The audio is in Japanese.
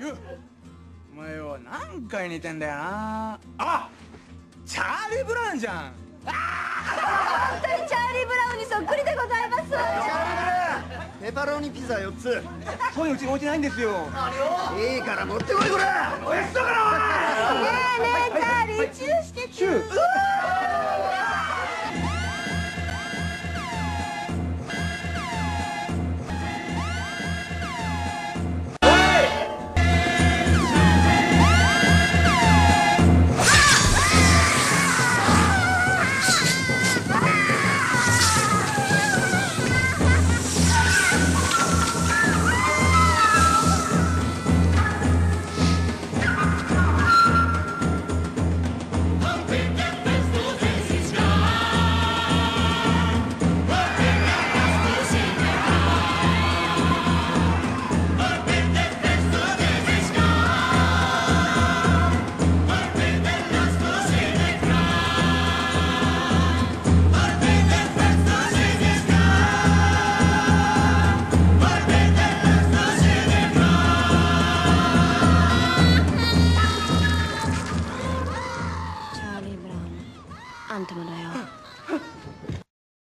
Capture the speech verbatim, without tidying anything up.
る。お前よ、何回似てんだよな。あ、チャーリー・ブラウンじゃん。ああ、 本当にチャーリー・ブラウンにそっくりでございます。チャーリー・ブラウン、 ペパロニピザよっつ。 そういううちに置いてないんですよ。 いいから持ってこいこれ。 おやつだから。 ねえねえチャーリー、チューしてチュー。あんたもだよ。